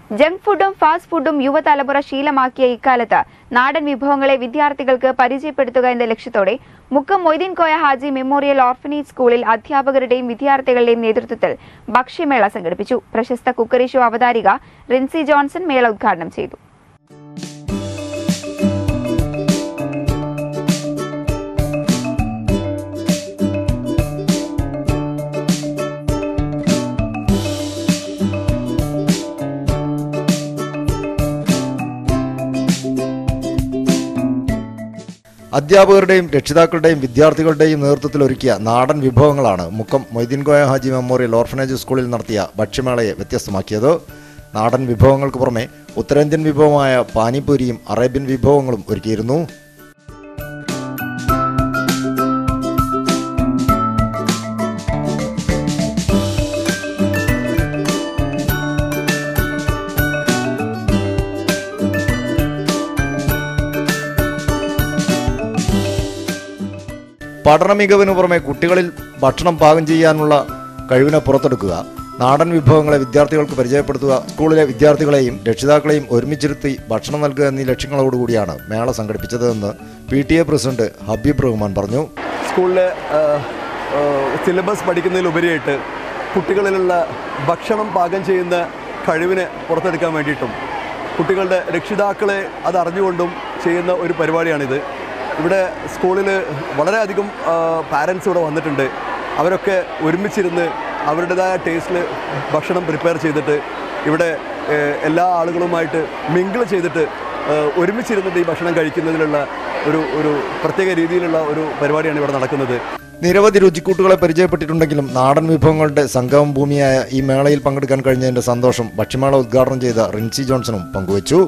Junk ഫുഡും fast ഫുഡും യുവതലമുറ ശീലമാക്കിയ ഇക്കാലത്ത് നാടൻ വിഭവങ്ങളെ വിദ്യാർത്ഥികൾക്ക് പരിചയപ്പെടുത്തുക എന്ന ലക്ഷ്യത്തോടെ മുക്കം മൊയ്തീൻ കോയ ഹാജി മെമ്മോറിയൽ ഓർഫനേജ് സ്കൂളിൽ അധ്യാപകരുടെയും വിദ്യാർത്ഥികളുടെയും നേതൃത്വത്തിൽ ഭക്ഷ്യമേള സംഘടിപ്പിച്ചു. പ്രശസ്ത കുക്കറി ഷോ അവതാരിക റിൻസി ജോൺസൺ മേള ഉദ്ഘാടനം ചെയ്തു. അധ്യാപകരുടെയും രക്ഷിതാക്കളുടെയും വിദ്യാർത്ഥികളുടെയും നേതൃത്വത്തിൽ ഒരുക്കിയ നാടൻ വിഭവങ്ങളാണ് മുക്കം മൊയ്തീൻ കോയ ഹാജി മെമ്മോറിയൽ ഓർഫനേജ് സ്കൂളിൽ നടത്തിയ ഭക്ഷ്യമേളയെ വ്യത്യസ്തമാക്കിയത്. നാടൻ വിഭവങ്ങൾക്ക് പുറമെ ഉത്തരേന്ത്യൻ വിഭവമായ പാനിപൂരിയും അറേബ്യൻ വിഭവങ്ങളും ഒരുക്കിയിരുന്നു. പഠന മികവിന് പുറമെ കുട്ടികളിൽ ഭക്ഷണം പാകം ചെയ്യാനുള്ള കഴിവിനെ പുറത്തെടുക്കുക, നാടൻ വിഭവങ്ങളെ വിദ്യാർത്ഥികൾക്ക് പരിചയപ്പെടുത്തുക, സ്കൂളിലെ വിദ്യാർത്ഥികളെയും രക്ഷിതാക്കളെയും ഒരുമിച്ചിരുത്തി ഭക്ഷണം നൽകുക എന്നീ ലക്ഷ്യങ്ങളോടുകൂടിയാണ് മേള സംഘടിപ്പിച്ചതെന്ന് PTA പ്രസിഡന്റ് ഹബീബ് റഹ്മാൻ പറഞ്ഞു. സ്കൂളിലെ സിലബസ് പഠിക്കുന്നതിലുപരിയായിട്ട് കുട്ടികളിലുള്ള ഭക്ഷണം പാകം ചെയ്യുന്ന കഴിവിനെ പുറത്തെടുക്കാൻ വേണ്ടിയിട്ടും കുട്ടികളുടെ രക്ഷിതാക്കളെ അതറിഞ്ഞുകൊണ്ടും ചെയ്യുന്ന ഒരു പരിപാടിയാണിത്. ഇവിടെ സ്കൂളിൽ വളരെയധികം പാരൻസ് ഇവിടെ വന്നിട്ടുണ്ട്. അവരൊക്കെ ഒരുമിച്ചിരുന്ന് അവരുടേതായ ടേസ്റ്റിൽ ഭക്ഷണം പ്രിപ്പയർ ചെയ്തിട്ട് ഇവിടെ എല്ലാ ആളുകളുമായിട്ട് മിങ്കിൾ ചെയ്തിട്ട് ഒരുമിച്ചിരുന്നിട്ട് ഈ ഭക്ഷണം കഴിക്കുന്നതിലുള്ള ഒരു പ്രത്യേക രീതിയിലുള്ള ഒരു പരിപാടിയാണ് ഇവിടെ നടക്കുന്നത്. നിരവധി രുചിക്കൂട്ടുകളെ പരിചയപ്പെട്ടിട്ടുണ്ടെങ്കിലും നാടൻ വിഭവങ്ങളുടെ സംഗമ ഭൂമിയായ ഈ മേളയിൽ പങ്കെടുക്കാൻ കഴിഞ്ഞതിന്റെ സന്തോഷം ഭക്ഷ്യമേള ഉദ്ഘാടനം ചെയ്ത റിൻസി ജോൺസണും പങ്കുവച്ചു.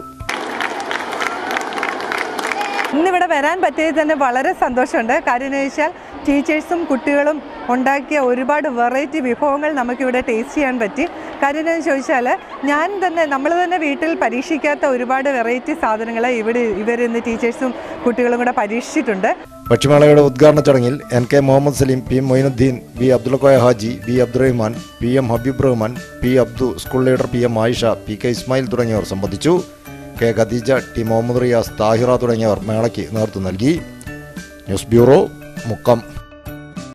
ഇന്നിവിടെ വരാൻ പറ്റിയത് തന്നെ വളരെ സന്തോഷമുണ്ട്. കാര്യം എന്ന് വെച്ചാൽ ടീച്ചേഴ്സും കുട്ടികളും ഉണ്ടാക്കിയ ഒരുപാട് വെറൈറ്റി വിഭവങ്ങൾ നമുക്കിവിടെ ടേസ്റ്റ് ചെയ്യാൻ പറ്റി. കാര്യം എന്ന് ചോദിച്ചാൽ നമ്മൾ തന്നെ വീട്ടിൽ പരീക്ഷിക്കാത്ത ഒരുപാട് വെറൈറ്റി സാധനങ്ങൾ ഇവരിന്ന് ടീച്ചേഴ്സും കുട്ടികളും കൂടെ പരീക്ഷിച്ചിട്ടുണ്ട്. ഭക്ഷ്യമേളയുടെ ഉദ്ഘാടന ചടങ്ങിൽ NK Muhammad Saleem, P Moinuddin, B Abdul Koya Haji, B Abdurahman, PM Habeeb Rahman, P Abdu, school leader PM Ayisha, PK Ismail തുടങ്ങിയവർ സംബന്ധിച്ചു. K ഖദീജ, T മുഹമ്മദ് റിയാസ്, താഹിറ തുടങ്ങിയവർ മേളയ്ക്ക് നേതൃത്വം നൽകി. News bureau, Mukkam.